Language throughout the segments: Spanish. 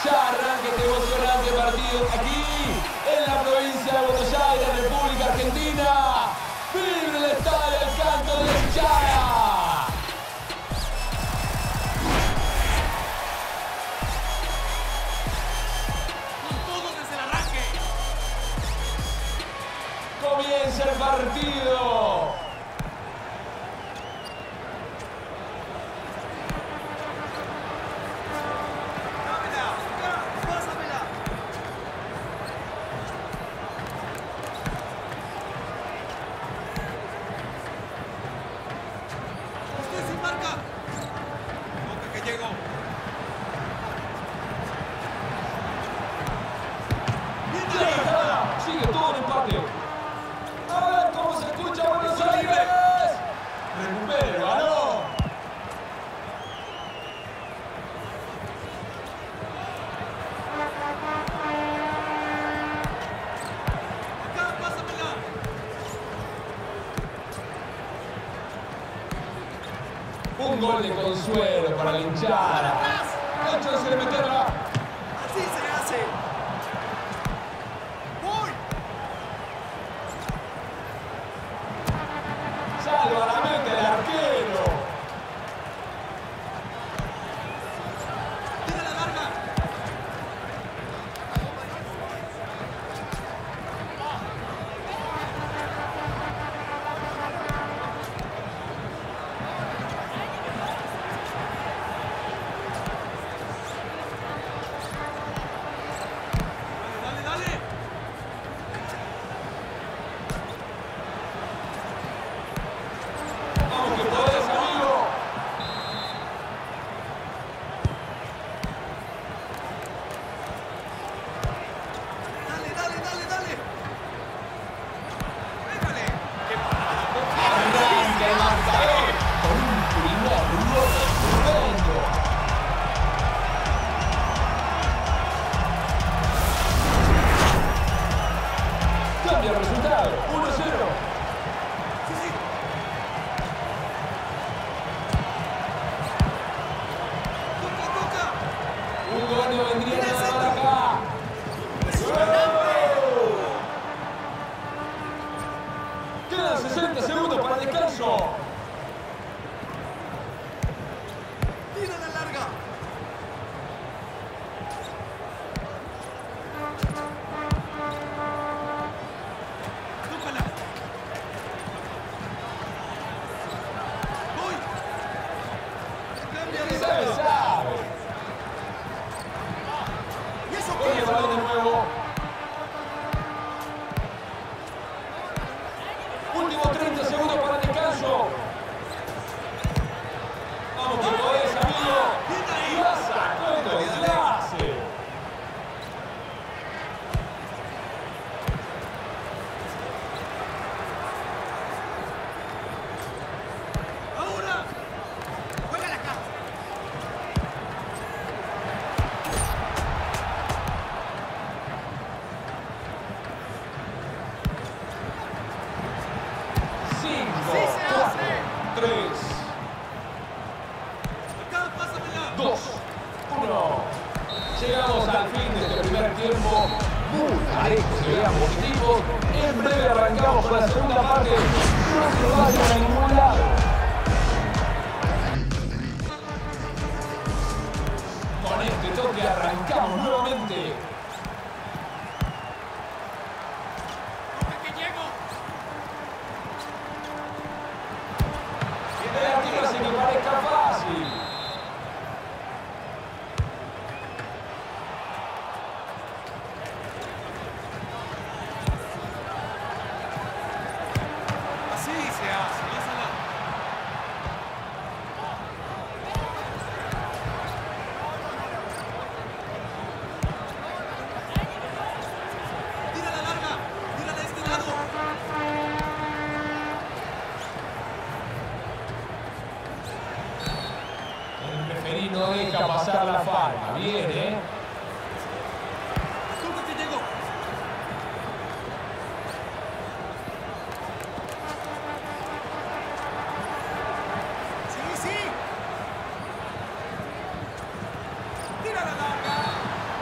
Ya arranca este emocionante partido aquí, en la provincia de Buenos Aires, República Argentina. ¡Vive el estadio del canto de la hinchada! ¡Con todo desde el arranque! ¡Comienza el partido! Sigue todo el empate. A ver cómo se escucha Buenos Aires. Recupera el balón. Acá, pásamela. Un gol de consuelo para la hinchada. La chance de meterla. Así se hace. Salva la meta el arquero. Tira la larga. Dale, dale. Vamos que podés, amigo. Dale. Pégale. ¡Qué parada! Arranca el marcador con un primer gol estupendo. Cambia el resultado. 1-0. Sí. Toca. Un gol no vendría nada mal acá. Quedan 60 segundos para el descanso. Tira la larga. Tócala. Voy. Cambia de Sabe. ¿Y eso Con el balón de nuevo. Últimos 30 segundos para el descanso. Vamos que podés, amigo. Y la sacó con clase. Ahora. Juega la casa. Cinco, Así se hace. 3, Acá, pásamela. 2, 1. Llegamos al fin de este primer tiempo. Muy parejo, se vean positivos. En breve arrancamos con la segunda parte. No se vayan a ningún lado. Con este toque arrancamos nuevamente. Toca que llego. El arquero hace que parezca fácil. Así se hace. Lázala. Tira la larga. Tira de este lado. El referí no deja pasar la falta. Bien, ¿eh? Toca que llego. Sí. Tira la larga.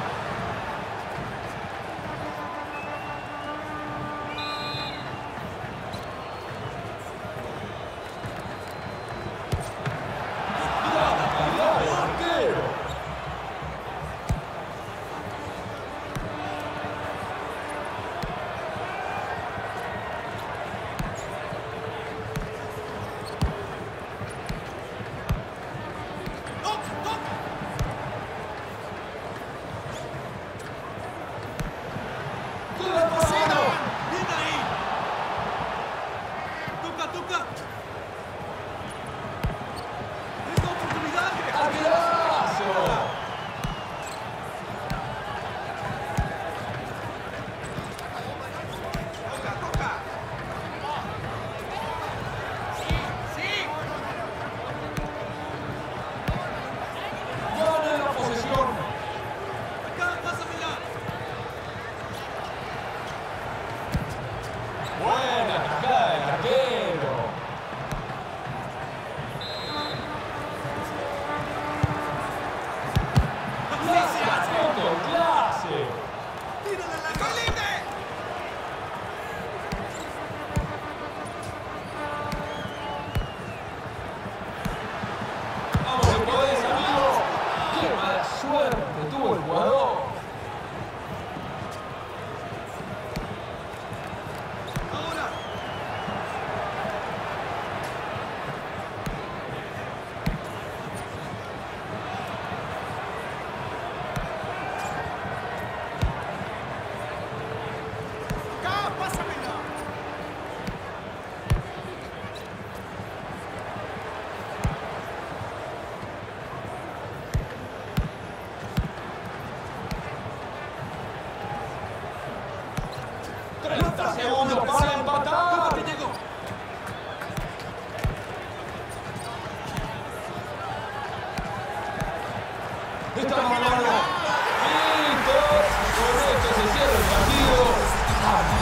Tírala al largo. ¡Estoy libre! Vamos, que podés, amigo. Qué mala suerte tuvo el jugador. Ahora. Acá, pásamela. Segundos para empatar. Que llegó. Estamos ganando. Listo. Con esto se cierra el partido.